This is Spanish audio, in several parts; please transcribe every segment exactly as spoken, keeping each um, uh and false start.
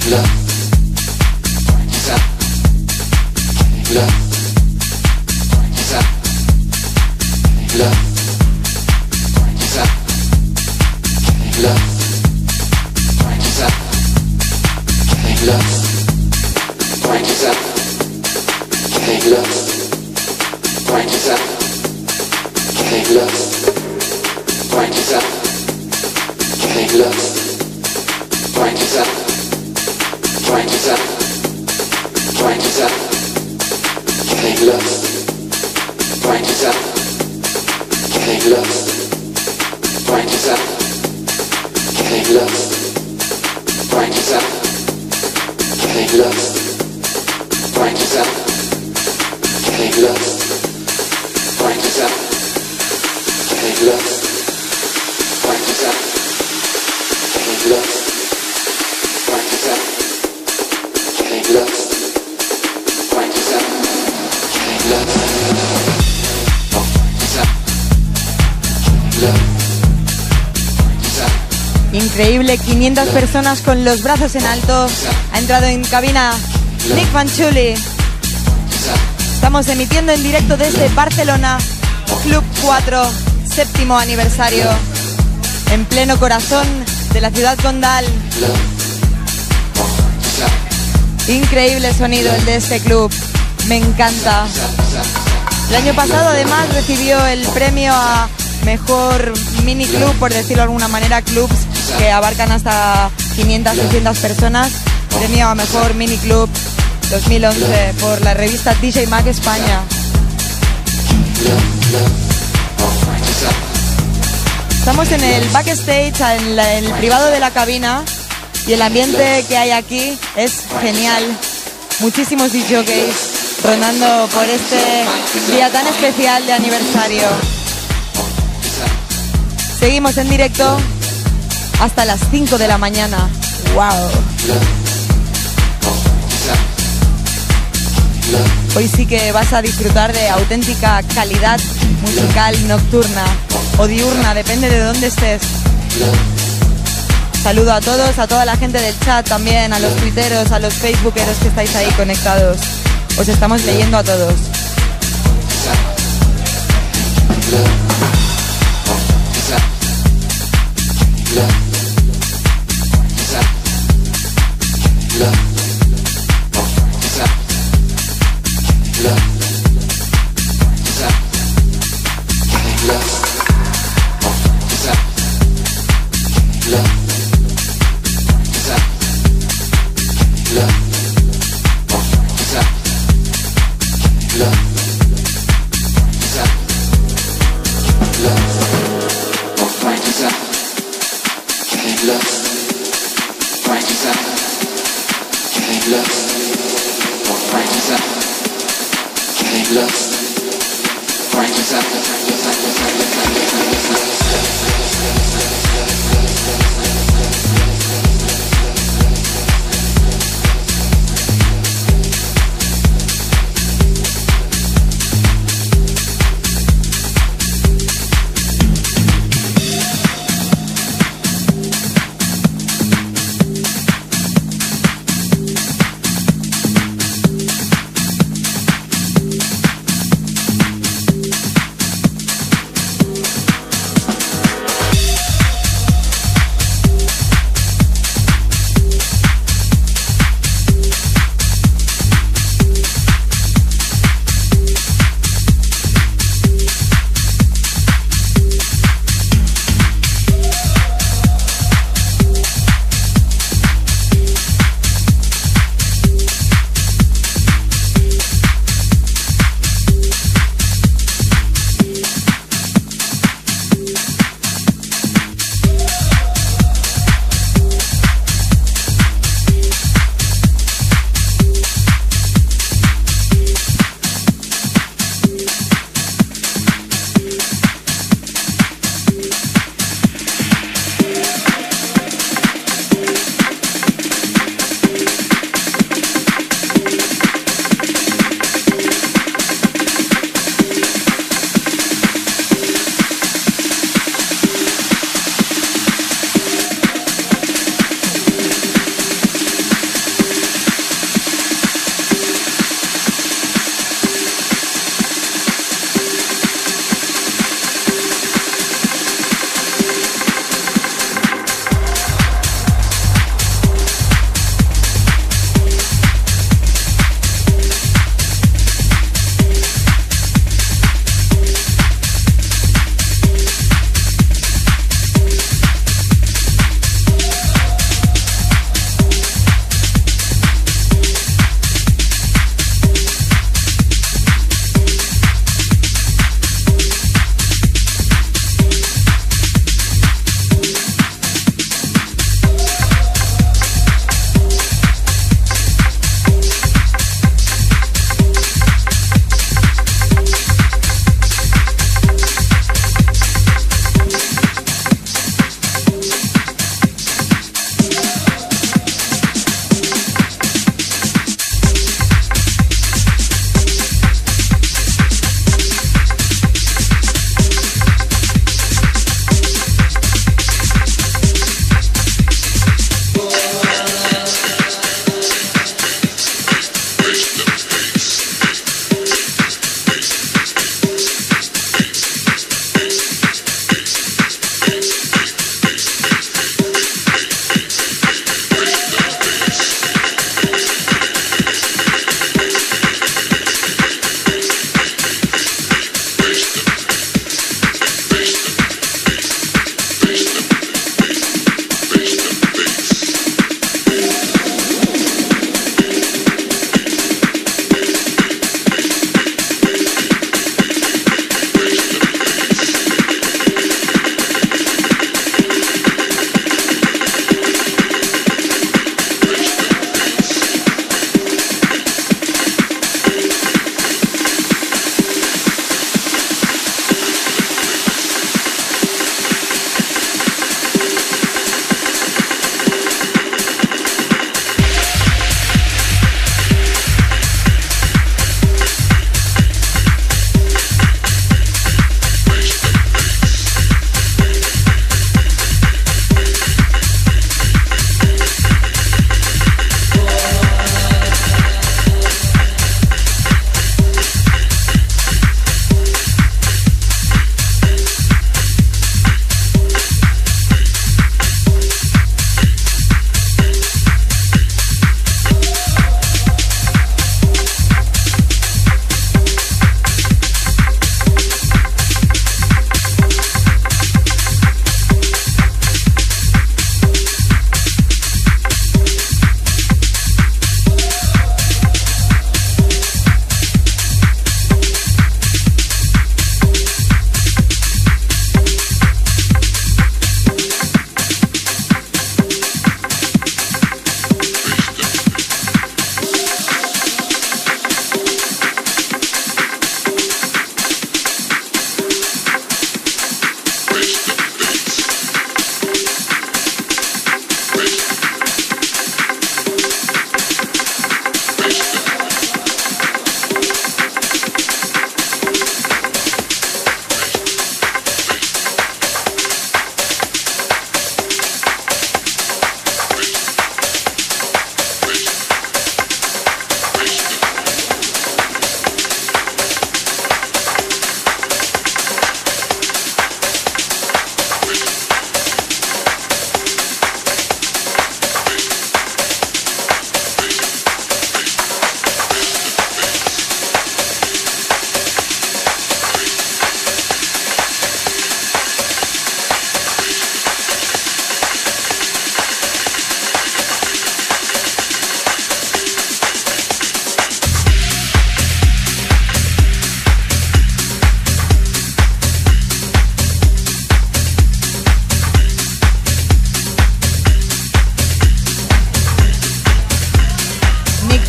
Increíble, quinientas personas con los brazos en alto. Ha entrado en cabina Nick Fanciulli. Estamos emitiendo en directo desde Barcelona, Club cuatro, séptimo aniversario, en pleno corazón de la ciudad condal. Increíble sonido el de este club, me encanta. El año pasado además recibió el premio a mejor mini club, por decirlo de alguna manera, clubs que abarcan hasta quinientas, seiscientas personas. Premio a mejor mini club dos mil once por la revista D J Mag España. Estamos en el backstage, en, la, en el privado de la cabina, y el ambiente que hay aquí es genial. Muchísimos D Js rondando por este día tan especial de aniversario. Seguimos en directo hasta las cinco de la mañana. ¡Wow! Hoy sí que vas a disfrutar de auténtica calidad musical nocturna o diurna, depende de dónde estés. Saludo a todos, a toda la gente del chat también, a los tuiteros, a los facebookeros que estáis ahí conectados. Os estamos leyendo a todos.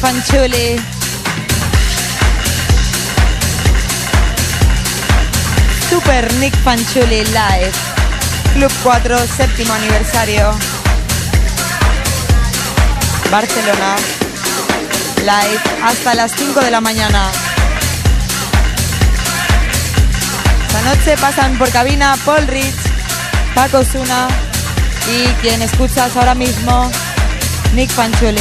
Fanciulli. Super Nick Fanciulli Live. Club cuatro, séptimo aniversario. Barcelona. Live hasta las cinco de la mañana. Esta noche pasan por cabina Paul Rich, Paco Osuna y quien escuchas ahora mismo, Nick Fanciulli.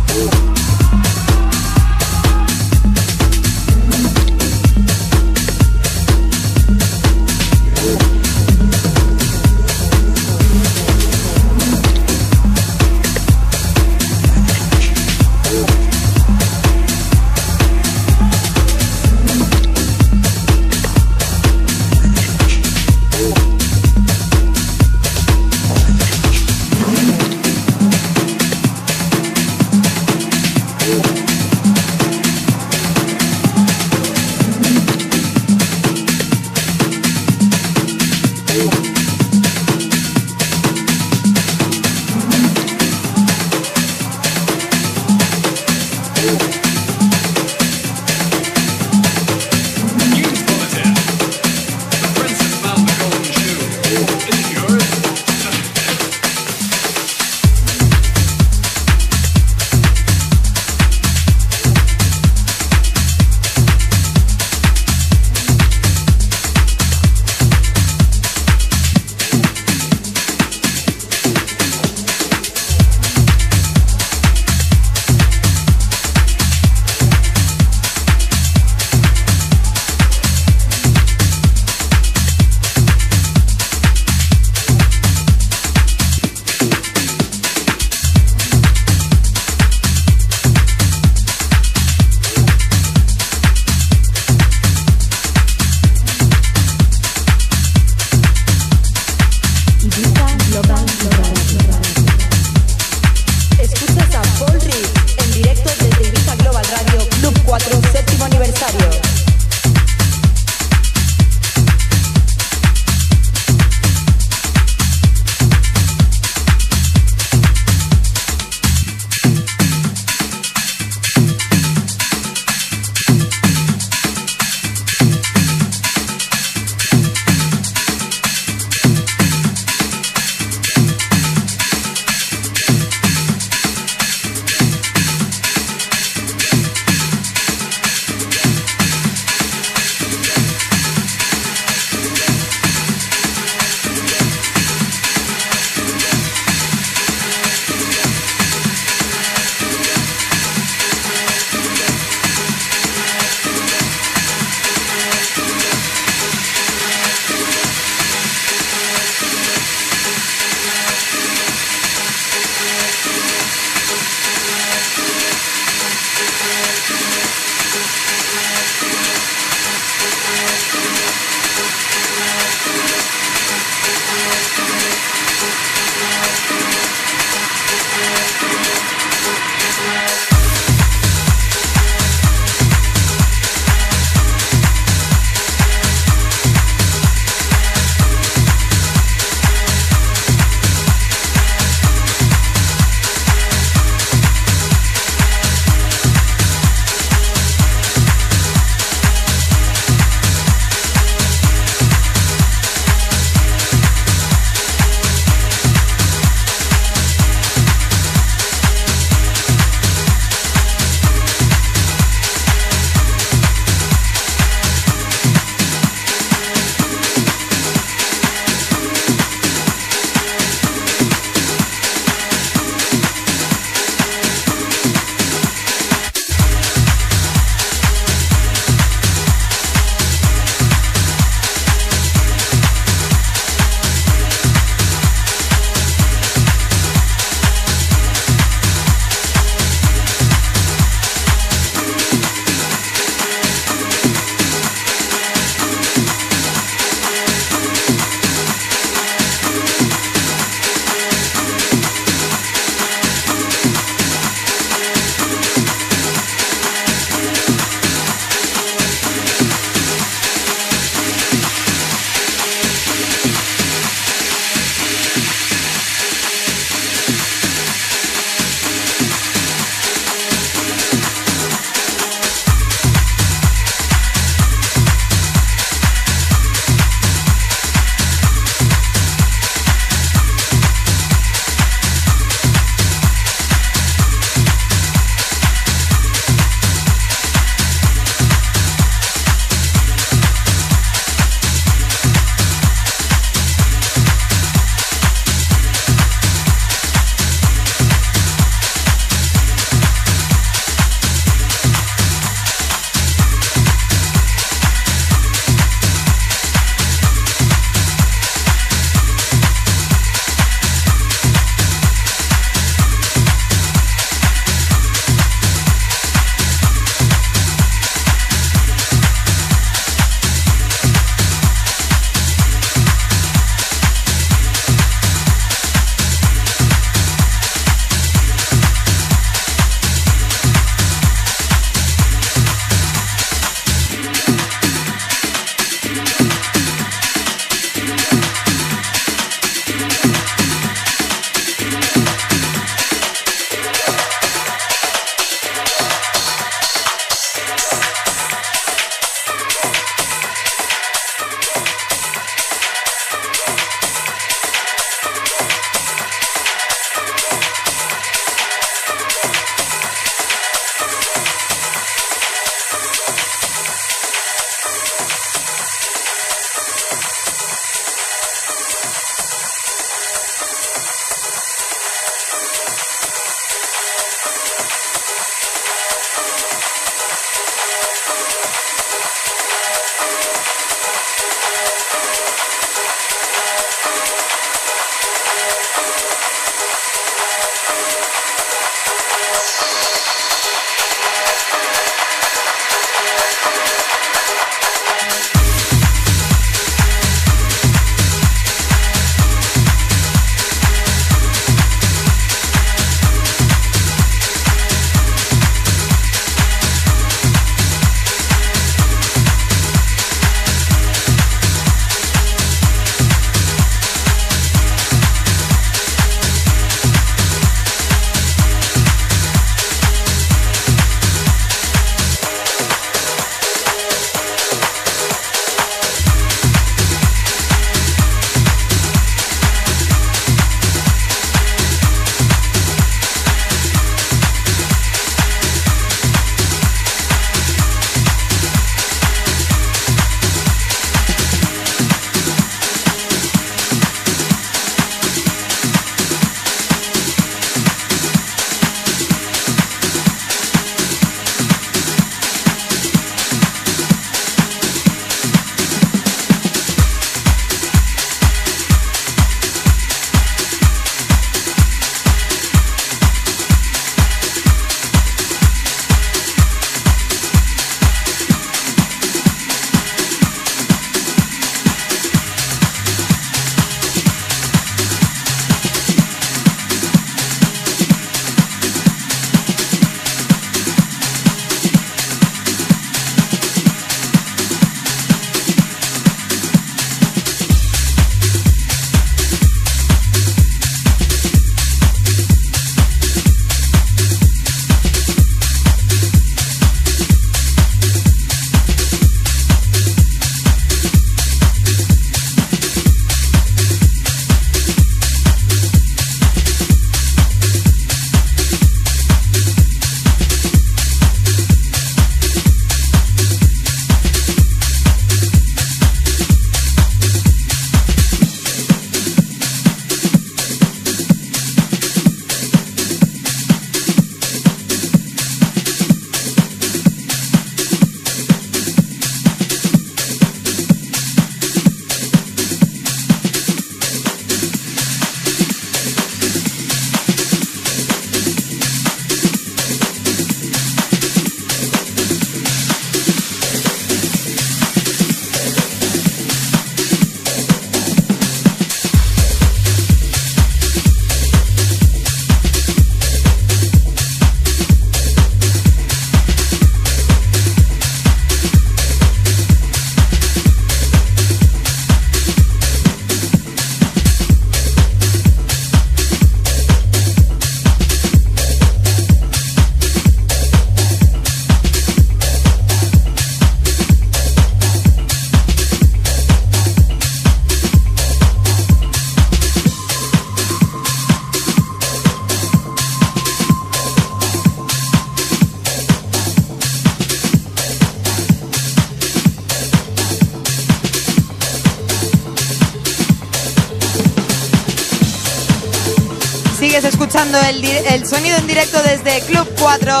Sigues escuchando el, el sonido en directo desde Club cuatro,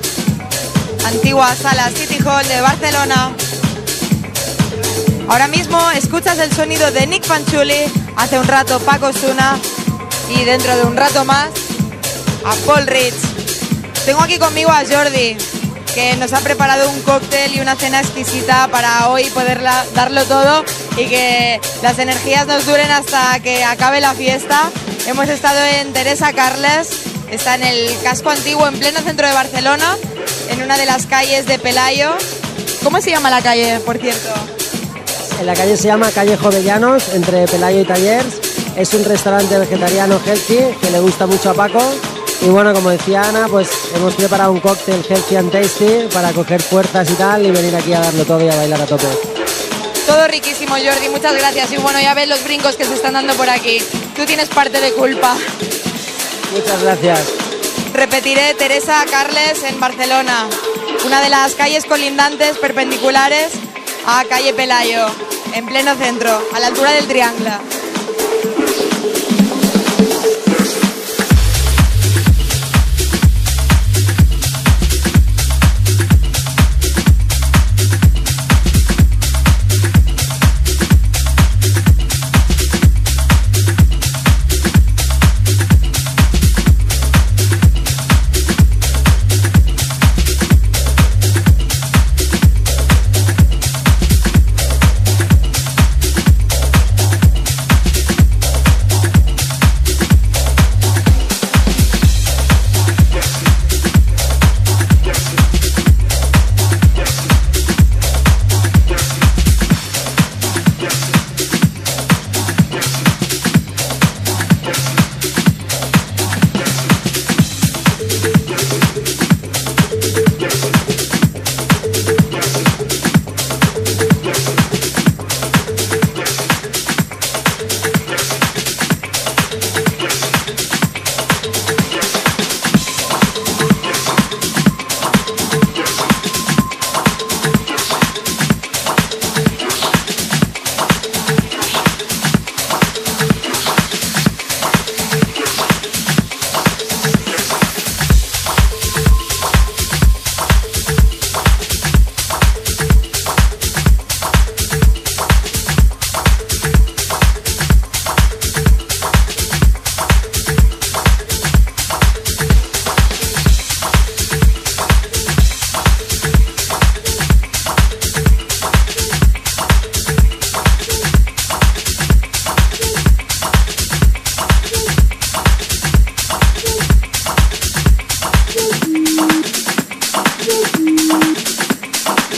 antigua sala City Hall de Barcelona. Ahora mismo escuchas el sonido de Nick Fanciulli, hace un rato Paco Osuna y dentro de un rato más a Paul Rich. Tengo aquí conmigo a Jordi, que nos ha preparado un cóctel y una cena exquisita para hoy poderla, darlo todo y que las energías nos duren hasta que acabe la fiesta. Hemos estado en Teresa Carles, está en el casco antiguo en pleno centro de Barcelona, en una de las calles de Pelayo. ¿Cómo se llama la calle, por cierto? En la calle se llama Calle Jovellanos, entre Pelayo y Tallers. Es un restaurante vegetariano healthy que le gusta mucho a Paco. Y bueno, como decía Ana, pues hemos preparado un cóctel healthy and tasty para coger fuerzas y tal y venir aquí a darlo todo y a bailar a tope. Todo riquísimo, Jordi, muchas gracias. Y bueno, ya ves los brincos que se están dando por aquí. Tú tienes parte de culpa. Muchas gracias. Repetiré, Teresa Carles en Barcelona, una de las calles colindantes perpendiculares a calle Pelayo, en pleno centro, a la altura del Triángulo.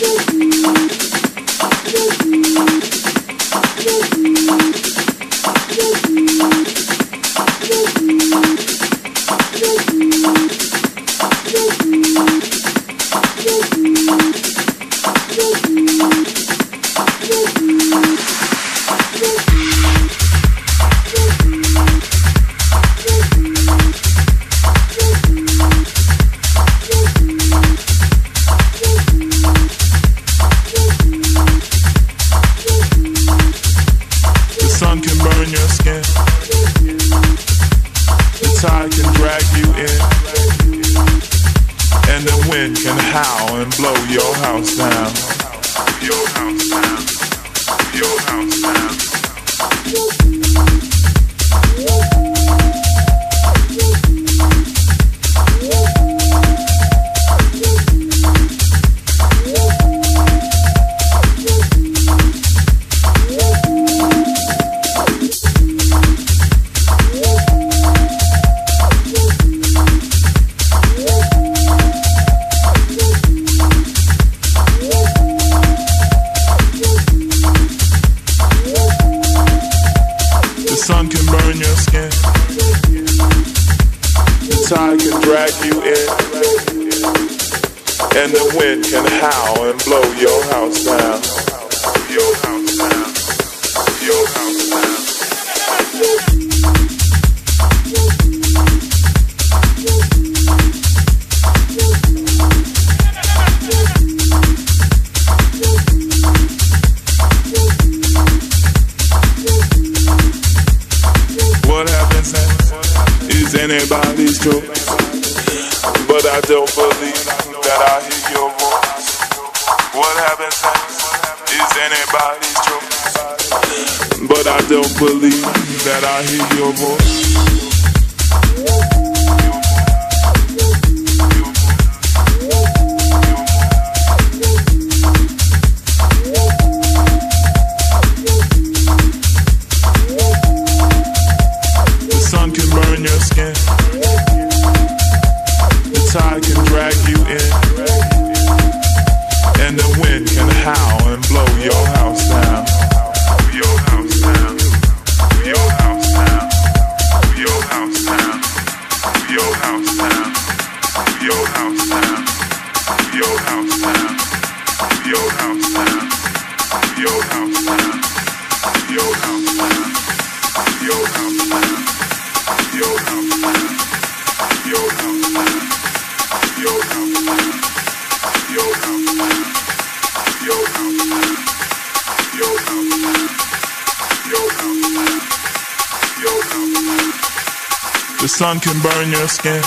The sun can burn your skin.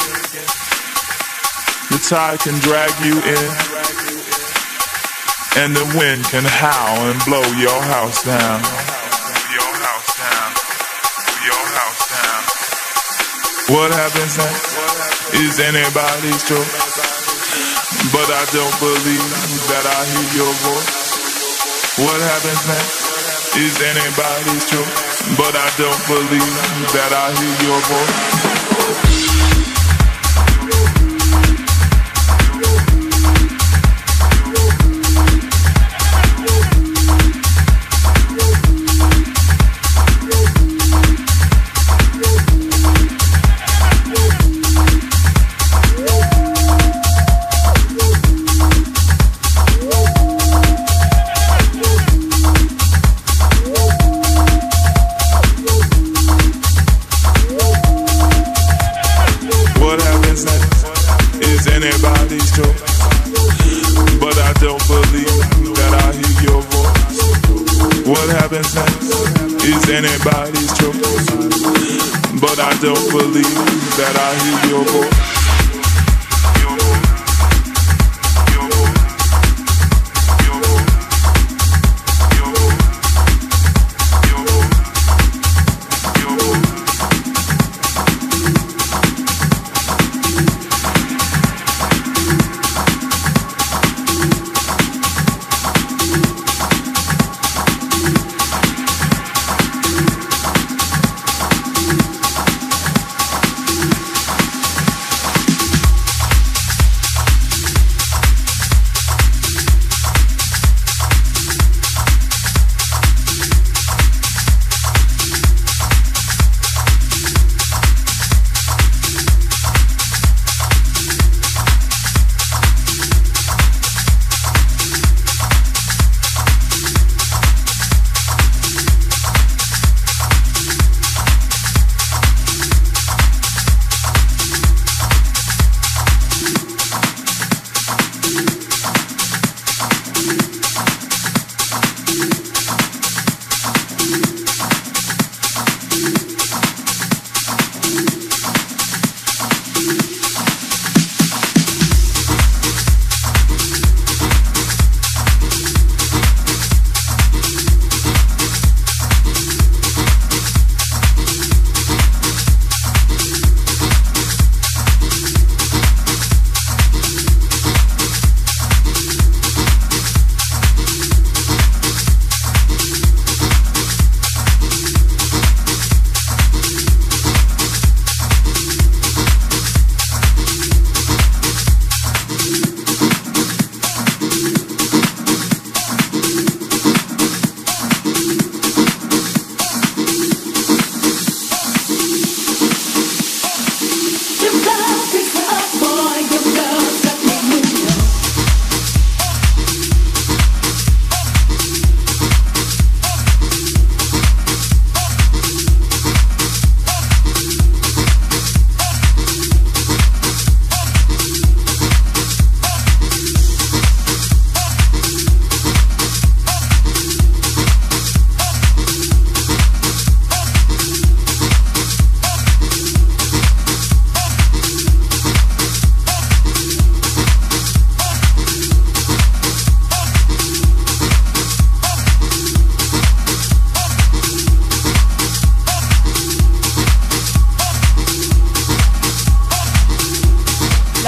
The tide can drag you in. And the wind can howl and blow your house down. Your house down. Your house down. What happens next is anybody's choice. But I don't believe that I hear your voice. What happens next is anybody's choice. But I don't believe that I hear your voice. Anybody's choice, but I don't believe that I hear your voice.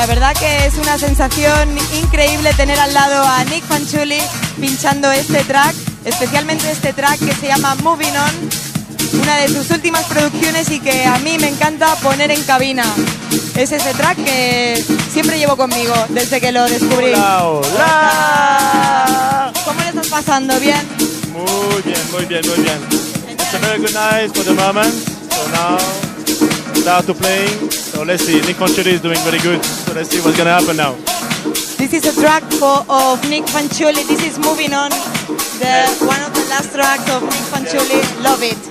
La verdad que es una sensación increíble tener al lado a Nick Fanciulli pinchando este track, especialmente este track que se llama Moving On, una de sus últimas producciones y que a mí me encanta poner en cabina. Es ese track que siempre llevo conmigo desde que lo descubrí. Hola, hola. ¿Cómo le estás pasando? ¿Bien? Muy bien, muy bien, muy bien. It's a very good night for the moment. So now, start to playing. So let's see. Nick Fanciulli is doing very good. So let's see what's going to happen now. This is a track for, of Nick Fanciulli. This is Moving On, the Yes. one of the last tracks of Nick Fanciulli. Yes. Love it.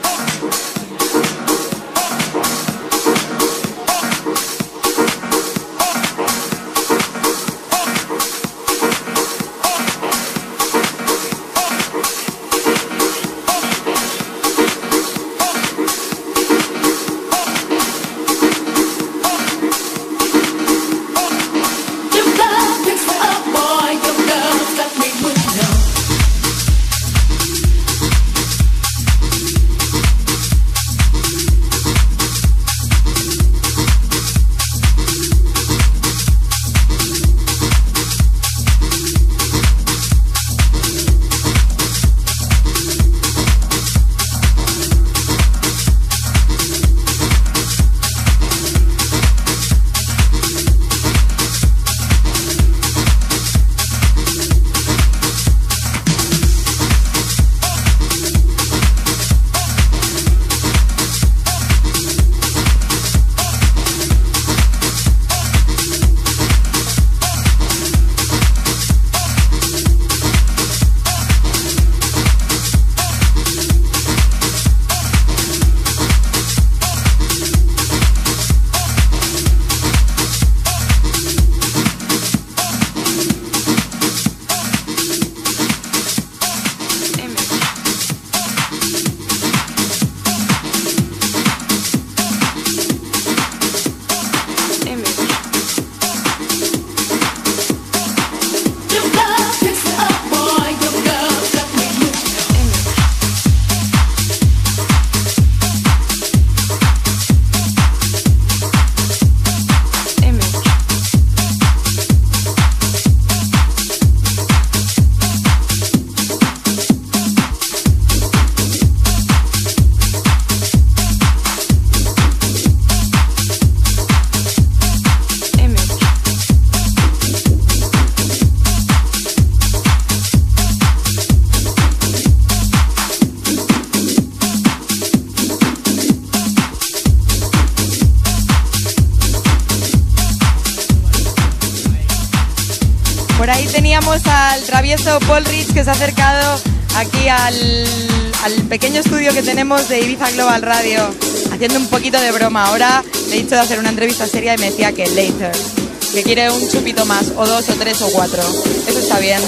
Por ahí teníamos al travieso Paul Rich que se ha acercado aquí al, al pequeño estudio que tenemos de Ibiza Global Radio, haciendo un poquito de broma. Ahora le he dicho de hacer una entrevista seria y me decía que later, que quiere un chupito más, o dos, o tres, o cuatro. Eso está bien.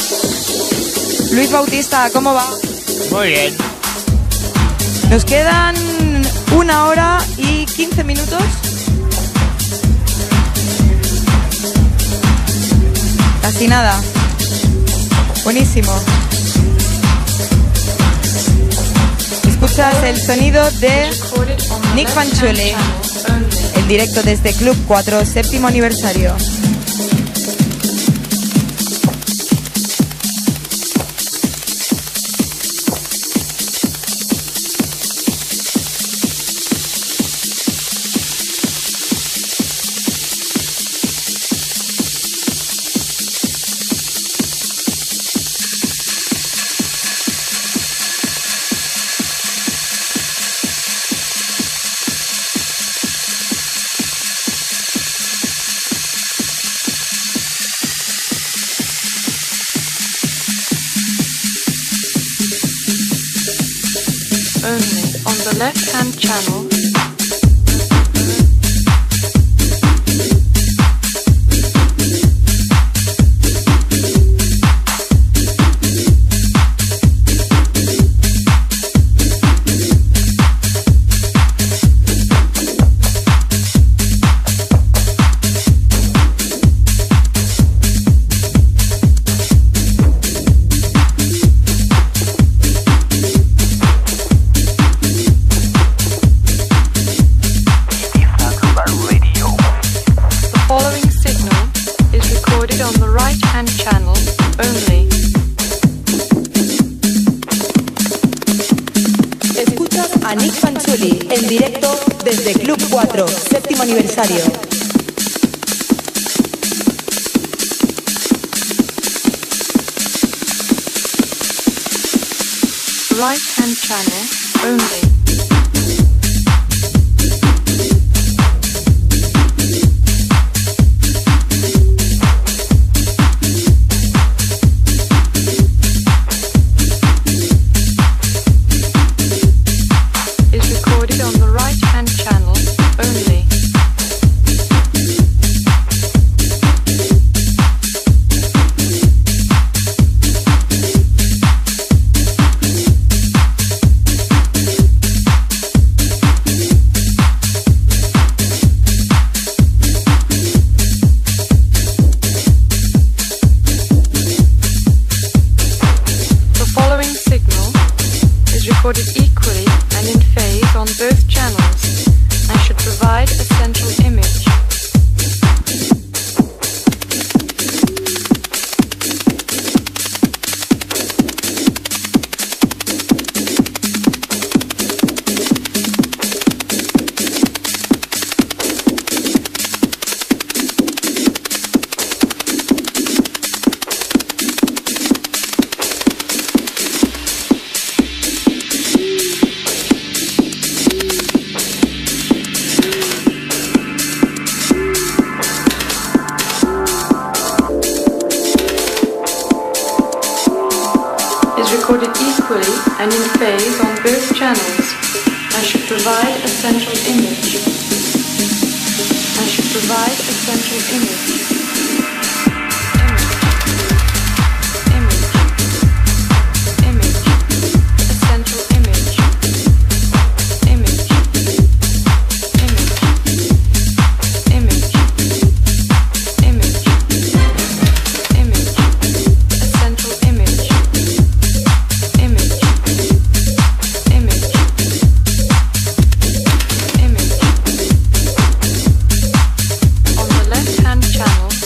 Luis Bautista, ¿cómo va? Muy bien. Nos quedan una hora y quince minutos. Casi nada. Buenísimo. Escuchas el sonido de Nick Fanciulli, en directo desde Club cuatro, séptimo aniversario. Only on the left-hand channel. directo desde Club cuatro, séptimo aniversario. Right hand channel only. Channel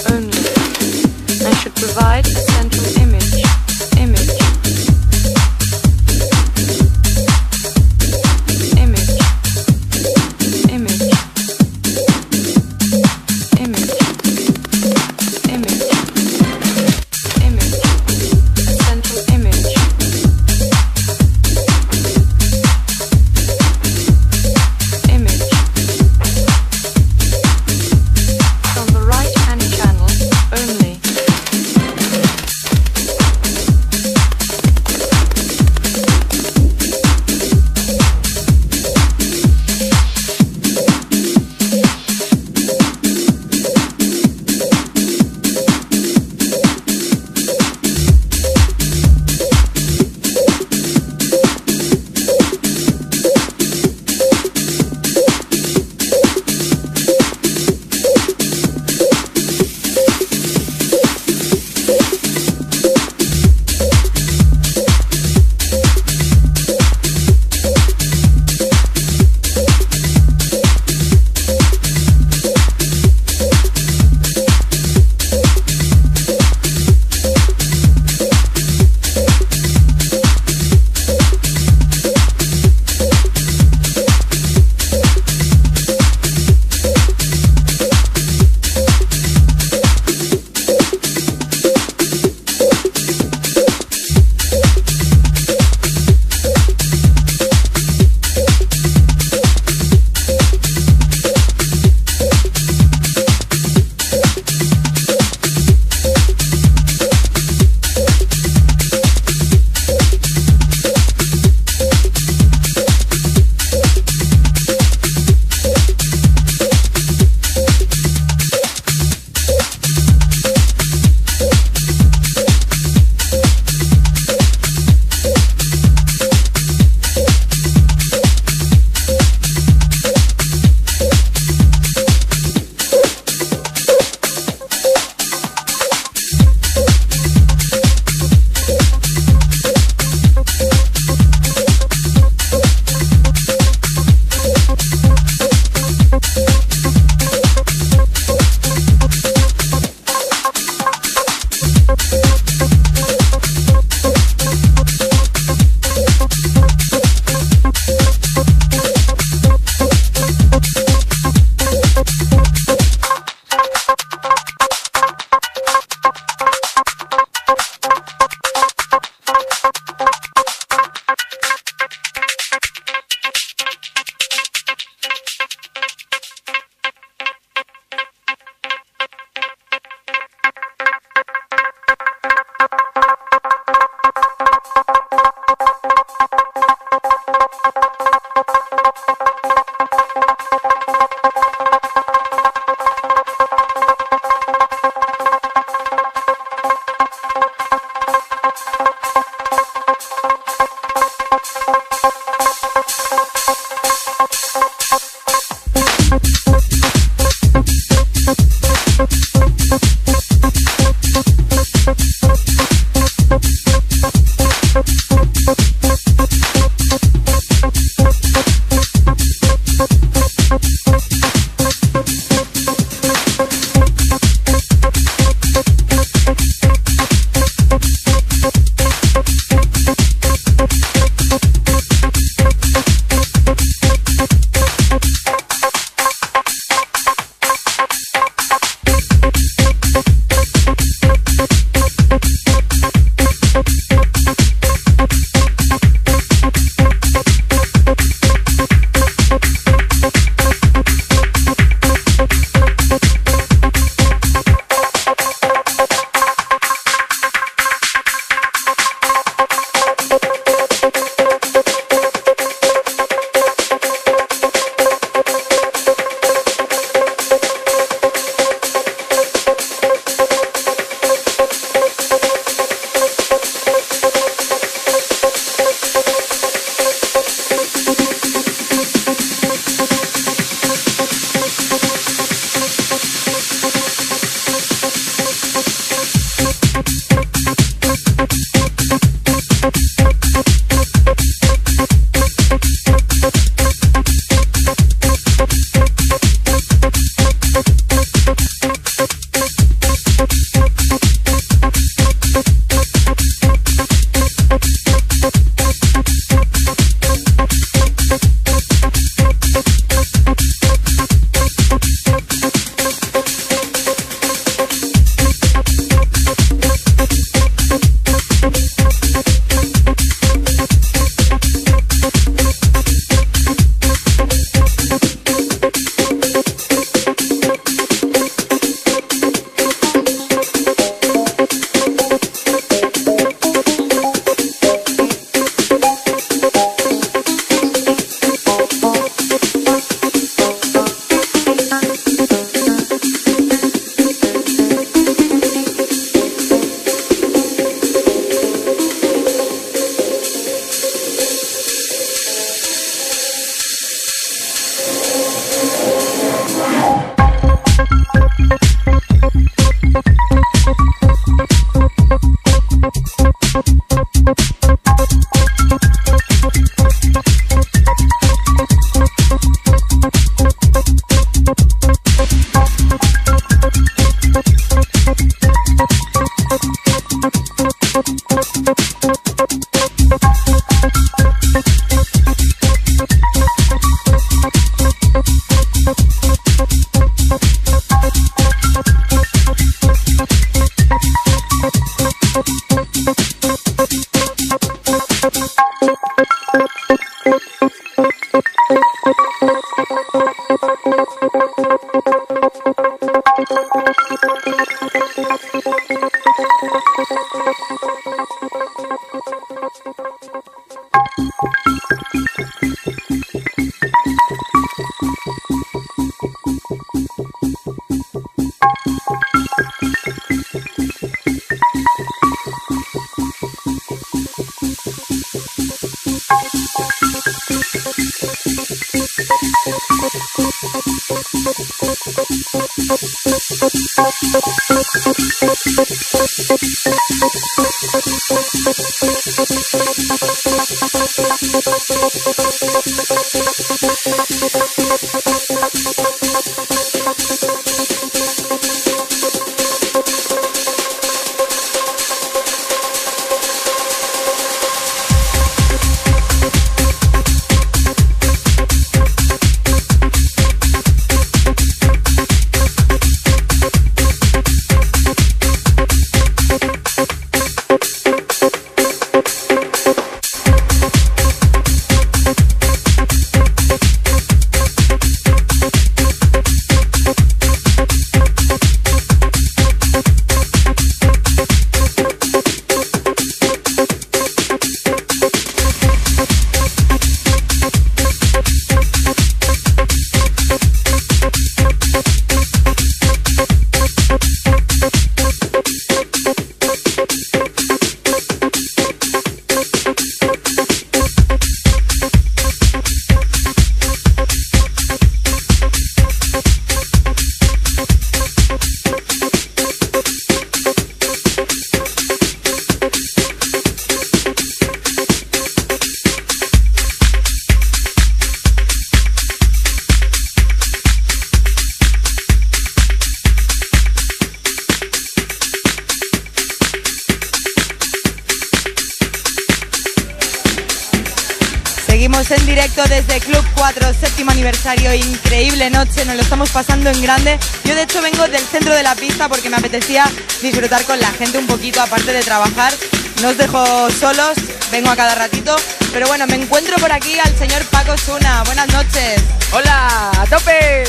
Seguimos en directo desde Club cuatro, séptimo aniversario, increíble noche, nos lo estamos pasando en grande. Yo de hecho vengo del centro de la pista porque me apetecía disfrutar con la gente un poquito, aparte de trabajar. No os dejo solos, vengo a cada ratito, pero bueno, me encuentro por aquí al señor Paco Osuna. Buenas noches. ¡Hola! ¡A tope!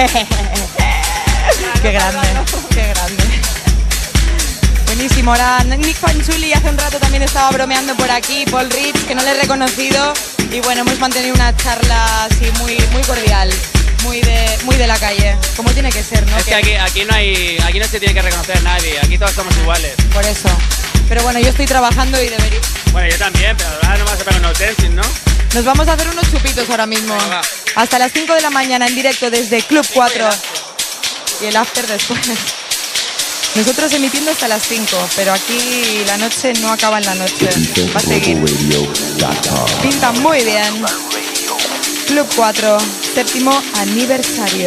¡Qué grande! ¡Qué grande! Buenísimo. Ahora Nick Fanchuli hace un rato también estaba bromeando por aquí, Paul Rich, que no le he reconocido. Y bueno, hemos mantenido una charla así muy, muy cordial, muy de, muy de la calle, como tiene que ser, ¿no? Es que aquí, aquí, no hay, aquí no se tiene que reconocer a nadie, aquí todos somos iguales. Por eso. Pero bueno, yo estoy trabajando y debería... Bueno, yo también, pero ahora no vas a pegar unos dancing, ¿no? Nos vamos a hacer unos chupitos ahora mismo. Venga. Hasta las cinco de la mañana en directo desde Club cuatro. Y el after después. Nosotros emitiendo hasta las cinco, pero aquí la noche no acaba en la noche. Va a seguir. Pinta muy bien. Club cuatro, séptimo aniversario.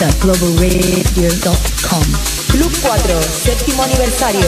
dot global radio dot com. Club cuatro, séptimo aniversario.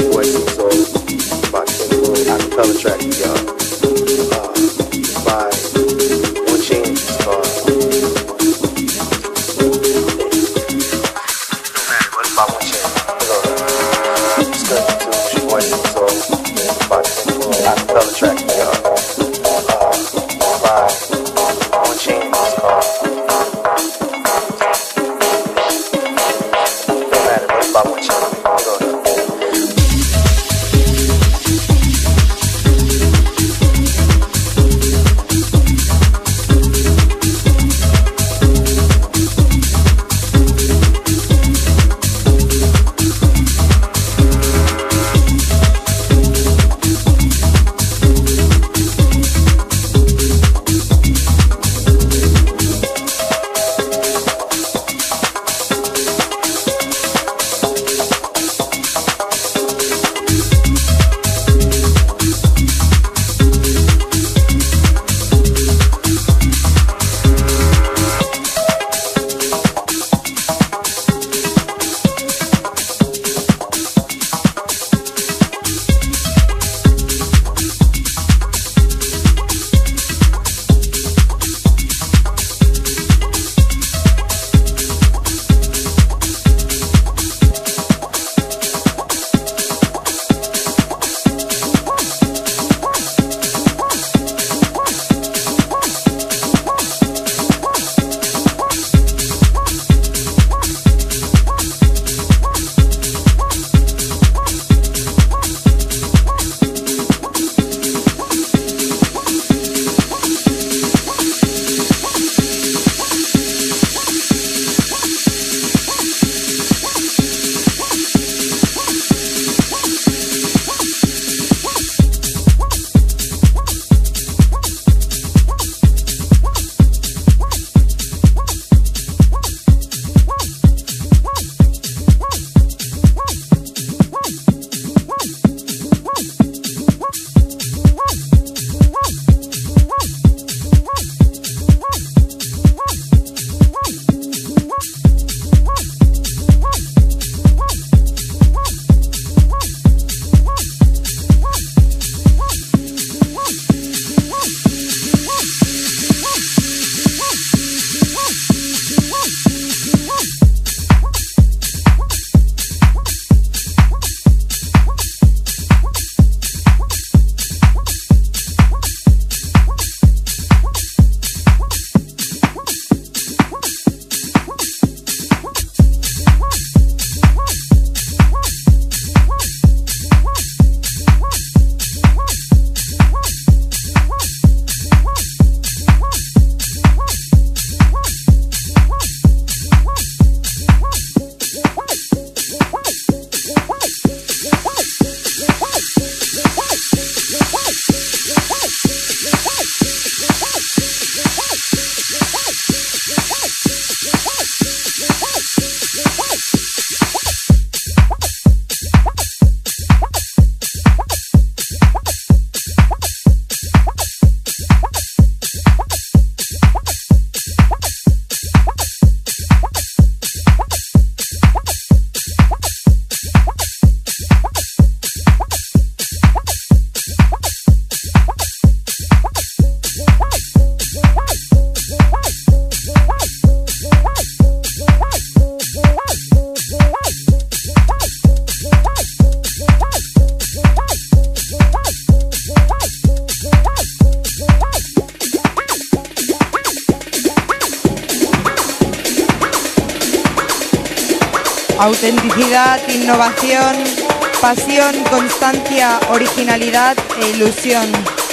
Autenticidad, innovación, pasión, constancia, originalidad e ilusión.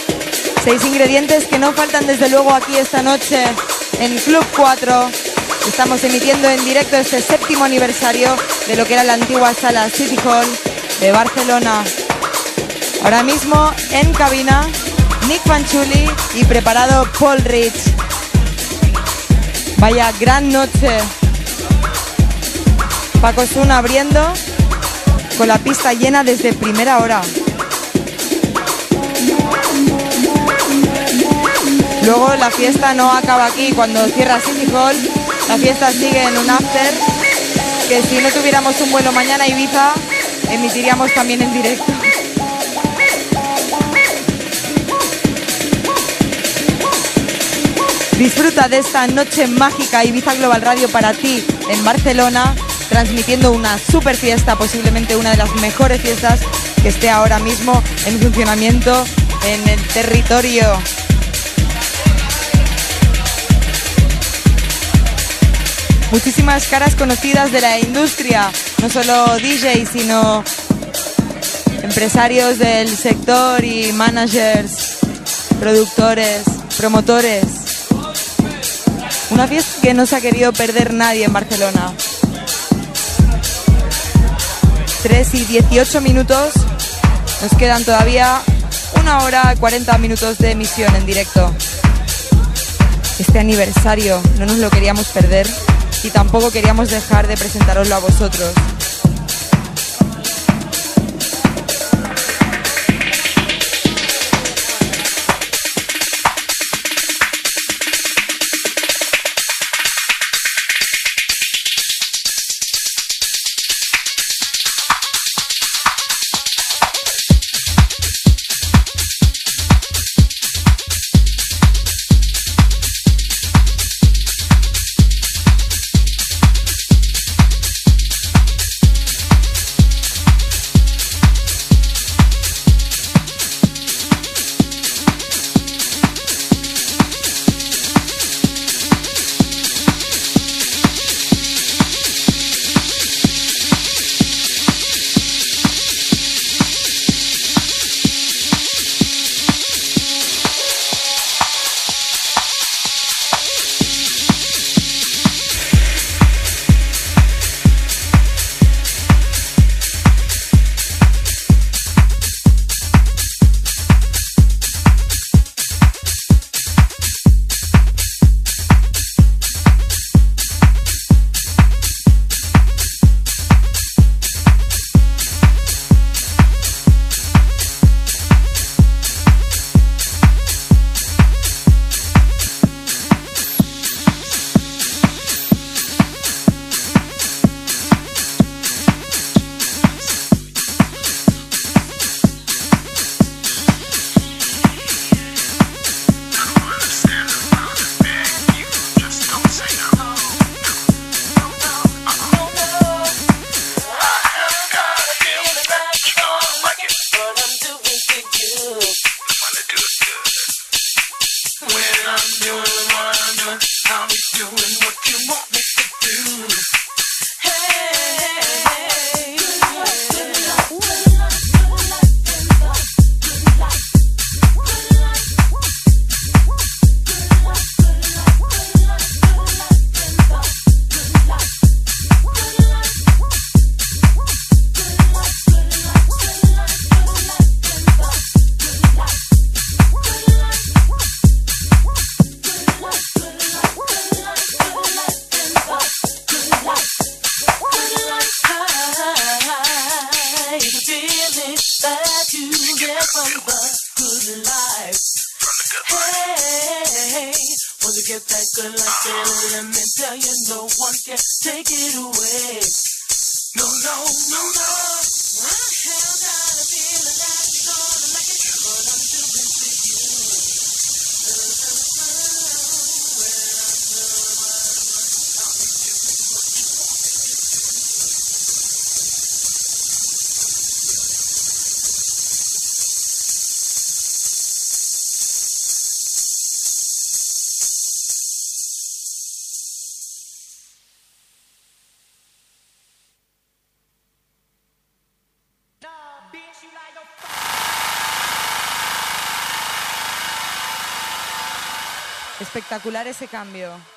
Seis ingredientes que no faltan desde luego aquí esta noche en Club cuatro. Estamos emitiendo en directo este séptimo aniversario de lo que era la antigua sala City Hall de Barcelona. Ahora mismo en cabina Nick Fanciulli y preparado Paul Rich. Vaya gran noche. Paco Sun abriendo con la pista llena desde primera hora. Luego la fiesta no acaba aquí. Cuando cierra City Hall, la fiesta sigue en un after que si no tuviéramos un vuelo mañana a Ibiza emitiríamos también en directo. Disfruta de esta noche mágica Ibiza Global Radio para ti en Barcelona, transmitiendo una super fiesta, posiblemente una de las mejores fiestas que esté ahora mismo en funcionamiento en el territorio. Muchísimas caras conocidas de la industria, no solo D Js, sino empresarios del sector y managers, productores, promotores. Una fiesta que no se ha querido perder nadie en Barcelona. tres y dieciocho minutos, nos quedan todavía una hora cuarenta minutos de emisión en directo. Este aniversario no nos lo queríamos perder y tampoco queríamos dejar de presentaroslo a vosotros. Espectacular ese cambio.